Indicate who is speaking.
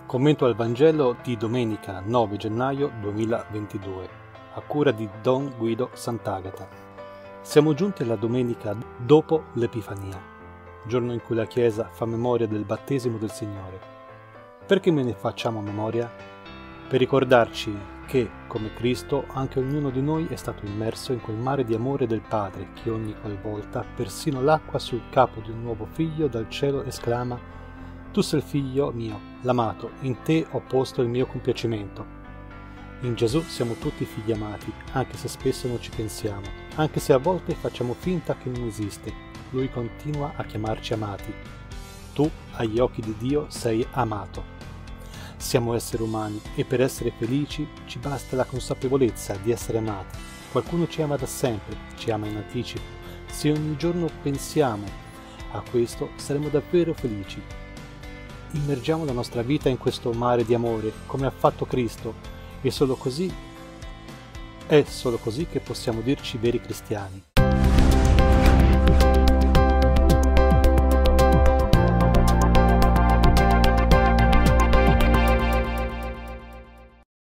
Speaker 1: Commento al Vangelo di domenica 9 gennaio 2022, a cura di Don Guido Sant'Agata. Siamo giunti alla domenica dopo l'Epifania, giorno in cui la Chiesa fa memoria del battesimo del Signore. Perché me ne facciamo memoria? Per ricordarci che, come Cristo, anche ognuno di noi è stato immerso in quel mare di amore del Padre che ogni qualvolta persino l'acqua sul capo di un nuovo figlio dal cielo esclama: tu sei il figlio mio, l'amato, in te ho posto il mio compiacimento. In Gesù siamo tutti figli amati, anche se spesso non ci pensiamo, anche se a volte facciamo finta che non esiste. Lui continua a chiamarci amati. Tu, agli occhi di Dio, sei amato. Siamo esseri umani e per essere felici ci basta la consapevolezza di essere amati. Qualcuno ci ama da sempre, ci ama in anticipo. Se ogni giorno pensiamo a questo, saremo davvero felici. Immergiamo la nostra vita in questo mare di amore, come ha fatto Cristo, e è solo così che possiamo dirci veri cristiani.